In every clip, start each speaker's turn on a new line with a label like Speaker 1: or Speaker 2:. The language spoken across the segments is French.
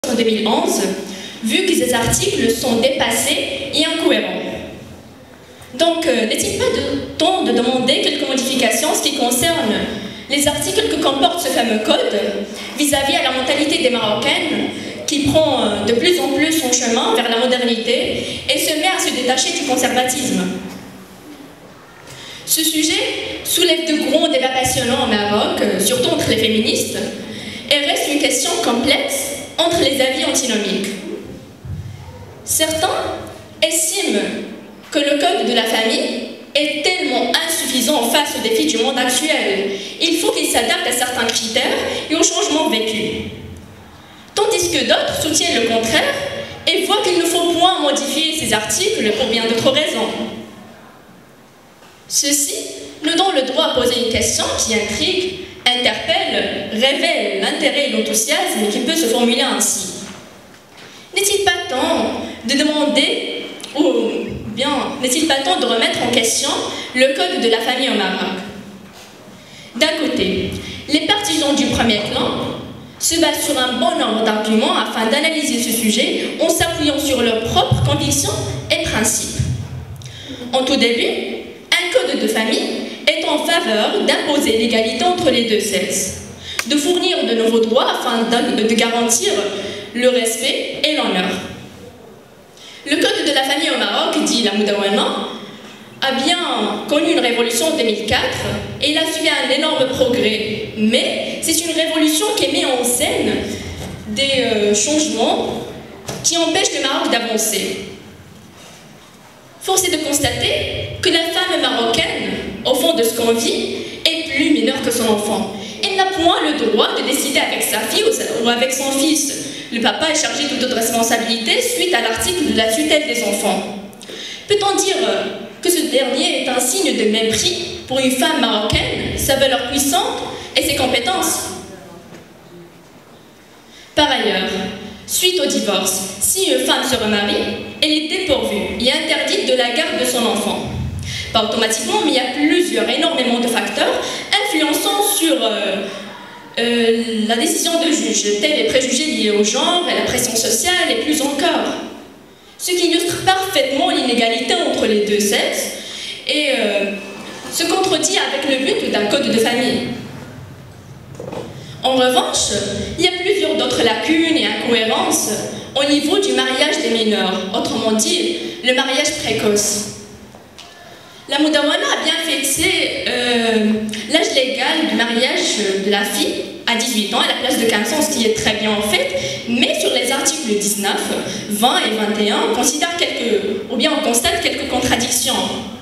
Speaker 1: en 2011, vu que ces articles sont dépassés et incohérents. Donc, n'est-il pas temps de demander quelques modifications en ce qui concerne les articles que comporte ce fameux code vis-à-vis à la mentalité des Marocaines qui prend de plus en plus son chemin vers la modernité et se met à se détacher du conservatisme. Ce sujet soulève de grands débats passionnants au Maroc, surtout entre les féministes, et reste une question complexe entre les avis antinomiques. Certains estiment que le code de la famille est tellement insuffisant face aux défis du monde actuel. Il faut qu'il s'adapte à certains critères et aux changements vécus. Tandis que d'autres soutiennent le contraire et voient qu'il ne faut point modifier ces articles pour bien d'autres raisons. Ceci nous donne le droit à poser une question qui intrigue, interpelle, révèle l'intérêt et l'enthousiasme qui peut se formuler ainsi. N'est-il pas temps de demander, ou bien n'est-il pas temps de remettre en question le code de la famille au Maroc? D'un côté, les partisans du premier clan se basent sur un bon nombre d'arguments afin d'analyser ce sujet en s'appuyant sur leurs propres convictions et principes. En tout début, un code de famille est en faveur d'imposer l'égalité entre les deux sexes, de fournir de nouveaux droits afin de garantir le respect et l'honneur. Le code de la famille au Maroc, dit la Moudawana, a bien connu une révolution en 2004 et il a suivi un énorme progrès. Mais c'est une révolution qui met en scène des changements qui empêchent le Maroc d'avancer. Force est de constater que la femme marocaine, au fond de ce qu'on vit, est plus mineure que son enfant. Elle n'a point le droit de décider avec sa fille ou avec son fils. Le papa est chargé de toute responsabilité suite à l'article de la tutelle des enfants. Peut-on dire que ce dernier est un signe de mépris pour une femme marocaine, sa valeur puissante et ses compétences? Par ailleurs, suite au divorce, si une femme se remarie, elle est dépourvue et interdite de la garde de son enfant. Pas automatiquement, mais il y a énormément de facteurs influençant sur la décision de juge, tels les préjugés liés au genre, et la pression sociale et plus encore. Ce qui illustre parfaitement l'inégalité entre les deux sexes et se contredit avec le but d'un code de famille. En revanche, il y a plusieurs d'autres lacunes et incohérences au niveau du mariage des mineurs, autrement dit, le mariage précoce. La Moudawana a bien fixé l'âge légal du mariage de la fille à 18 ans à la place de 15 ans, ce qui est très bien en fait, mais sur les articles 19, 20 et 21, on constate quelques contradictions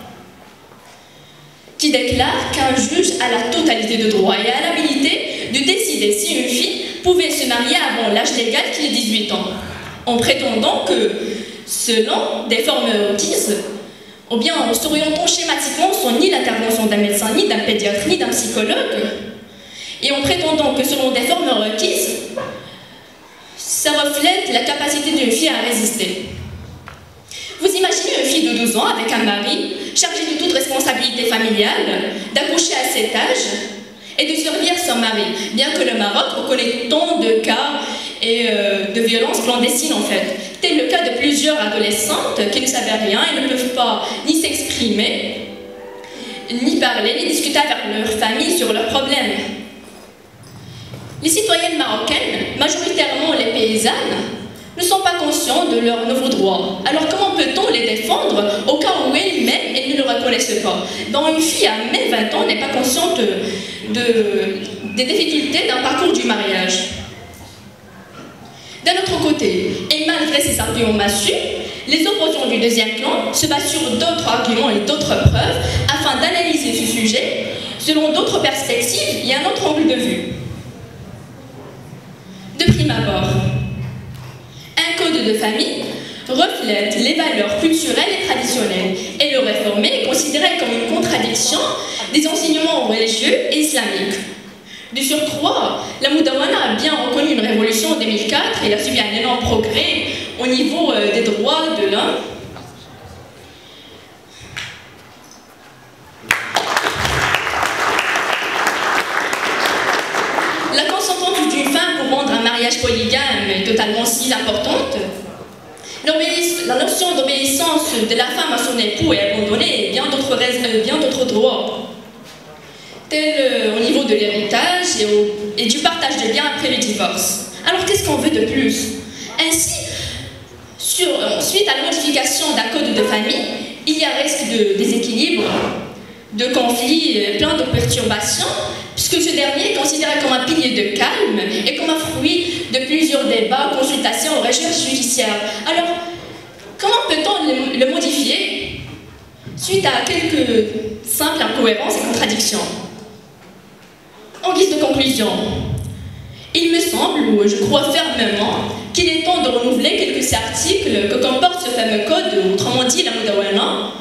Speaker 1: qui déclarent qu'un juge a la totalité de droits et a l'habilité de décider si une fille pouvait se marier avant l'âge légal qui est 18 ans, en prétendant que, selon des formes requises, ou bien en s'orientant schématiquement sans ni l'intervention d'un médecin, ni d'un pédiatre, ni d'un psychologue, et en prétendant que selon des formes requises, ça reflète la capacité d'une fille à résister. Vous imaginez une fille de 12 ans avec un mari, chargé de toute responsabilité familiale, d'accoucher à cet âge et de servir son mari, bien que le Maroc reconnaît tant de cas et de violences clandestines en fait. Tel le cas de plusieurs adolescentes qui ne savaient rien et ne peuvent pas ni s'exprimer, ni parler, ni discuter avec leur famille sur leurs problèmes. Les citoyennes marocaines, majoritairement les paysannes, ne sont pas conscients de leurs nouveaux droits. Alors comment peut-on les défendre au cas où elles-mêmes elles ne le reconnaissent pas? Une fille à même 20 ans n'est pas consciente des difficultés d'un parcours du mariage. D'un autre côté, et malgré ces arguments massus, les opposants du deuxième clan se basent sur d'autres arguments et d'autres preuves afin d'analyser ce sujet selon d'autres perspectives et un autre angle de vue. De prime abord, un code de famille reflète les valeurs culturelles et traditionnelles et le réformer est considéré comme une contradiction des enseignements religieux et islamiques. Du surcroît, la Moudawana a bien reconnu une révolution en 2004 et il a suivi un énorme progrès au niveau des droits de l'homme. La consentance d'une femme pour rendre un mariage polygame est totalement également si importante. La notion d'obéissance de la femme à son époux est abandonnée et bien d'autres droits, tels au niveau de l'héritage et du partage des biens après le divorce. Alors qu'est-ce qu'on veut de plus? Ainsi, suite à la modification d'un code de famille, il y a risque de déséquilibre, de conflits, plein de perturbations, puisque ce dernier est considéré comme un pilier de calme et comme un fruit de plusieurs débats, consultations, recherches judiciaires. Alors, comment peut-on le modifier suite à quelques simples incohérences et contradictions? En guise de conclusion, il me semble, ou je crois fermement, qu'il est temps de renouveler quelques articles que comporte ce fameux code, autrement dit la Mudawana,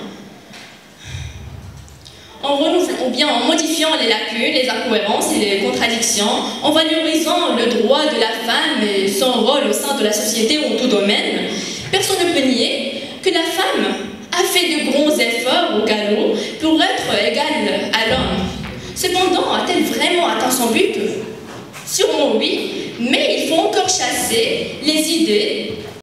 Speaker 1: en modifiant les lacunes, les incohérences et les contradictions, en valorisant le droit de la femme et son rôle au sein de la société en tout domaine. Personne ne peut nier que la femme a fait de grands efforts au galop pour être égale à l'homme. Cependant, a-t-elle vraiment atteint son but?